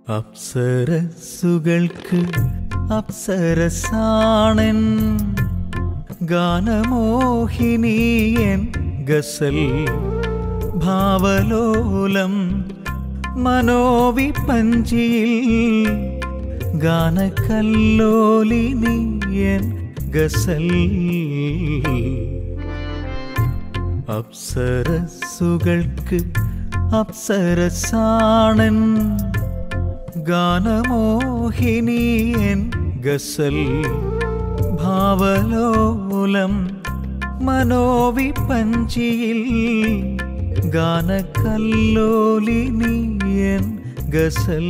അപ്സരസ്സുകൾക്ക് അപ്സരസാണൻ ഗാനമോഹിനിയൻ ഗസൽ ഭാവലോലം മനോവിപഞ്ചിയിൽ ഗാനകല്ലോലിനിയൻ ഗസൽ അപ്സരസ്സുകൾക്ക് അപ്സരസാണൻ ഗാനമോഹിനിയൻ ഗസൽ ഭാവലോലം മനോവിപഞ്ചിയിൽ ഗാനകല്ലോലിനിയൻ ഗസൽ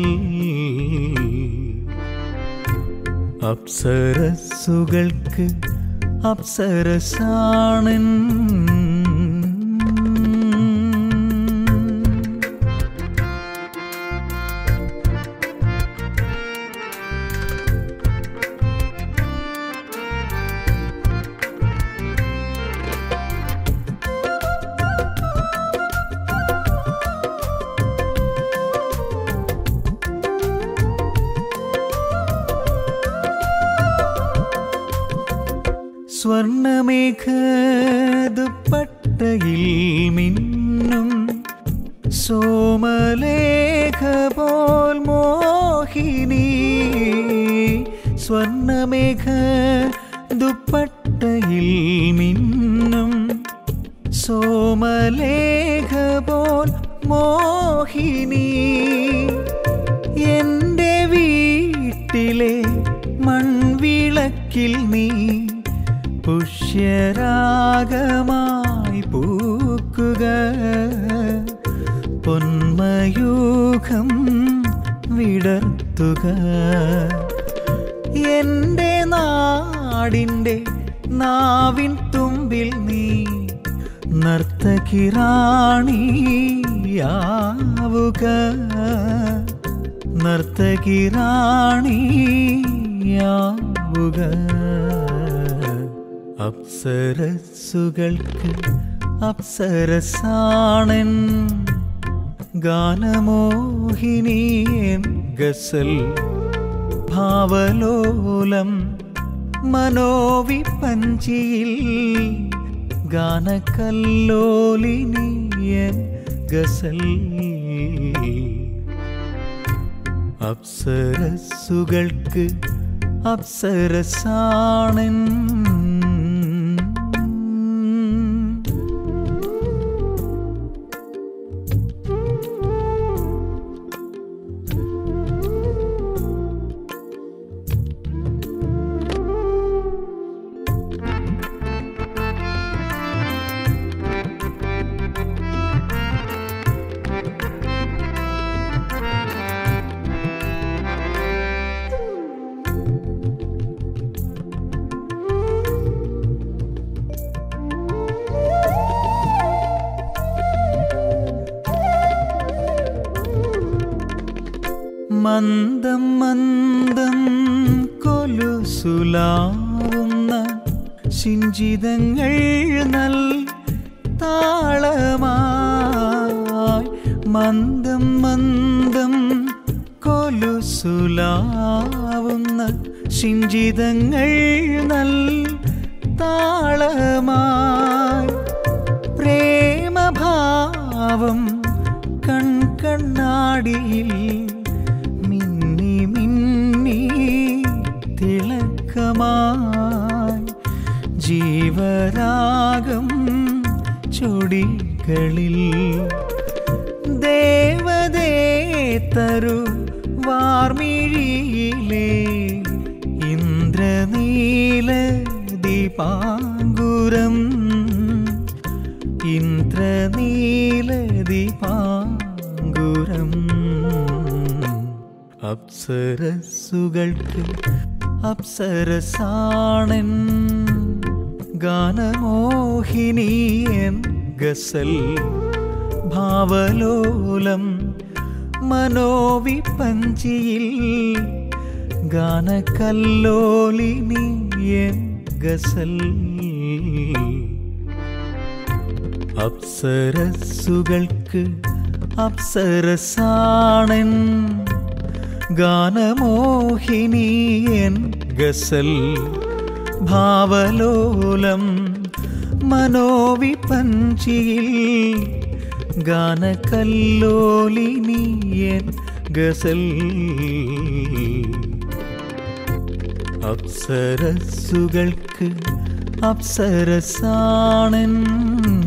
അപ്സരസ്സുകൾക്ക് അപ്സരസാണൻ സ്വർണമേഘദുപ്പട്ടയിൽ മിന്നും സോമലേഖ പോൽ മോഹിനി സ്വർണമേഘദുപ്പട്ടയിൽ മിന്നും സോമലേഖ പോൽ മോഹിനി എൻ്റെ വീട്ടിലെ മൺവിളക്കിൽ നീ പുഷ്യരാഗമായി പൂക്കുക പൊന്മയൂഖം വിടർത്തുക എൻ്റെ നാടിൻ്റെ നാവിൻ തുമ്പിൽ നീ നർത്തകിറാണിയാവുക നർത്തകിറാണിയാവുക അപ്സരസ്സുകൾക്ക് അപ്സരസാണൻ ഗാനമോഹിനിയൻ ഗസൽ ഭാവലോലം മനോവിപഞ്ചിയിൽ ഗാനകല്ലോലിനിയൻ ഗസൽ അപ്സരസ്സുകൾക്ക് അപ്സരസാണൻ മന്ദം മന്ദം കൊലുസുലാവുന്ന ശിഞ്ചിതങ്ങൾ നൽ താളമായി മന്ദം മന്ദം കൊലുസുലാവുന്ന ശിഞ്ചിതങ്ങൾ നൽ താളമായി പ്രേമഭാവം കൺകണ്ണാടിയിൽ തിളക്കമായി ജീവരാഗം ചൊടികളിൽ ദേവദേതരു വാർമിഴിയിലെ ഇന്ദ്രനീല ദീപാങ്കുരം ഇന്ദ്രനീല ദീപാങ്കുരം അപ്സരസ്സുകൾക്ക് അപ്സരസാണൻ ഗാനമോഹിനിയൻ ഗസൽ ഭാവലോലം മനോവിപഞ്ചിയിൽ ഗാനകല്ലോലിനിയൻ ഗസൽ അപ്സരസ്സുകൾക്ക് അപ്സരസാണൻ ഗാനമോഹിനി എൻ ഗസൽ ഭാവലോലം മനോവിപഞ്ചിയിൽ ഗാനകല്ലോലിനി എൻ ഗസൽ അപ്സരസ്സുകൾക്ക് അപ്സരസാണെൻ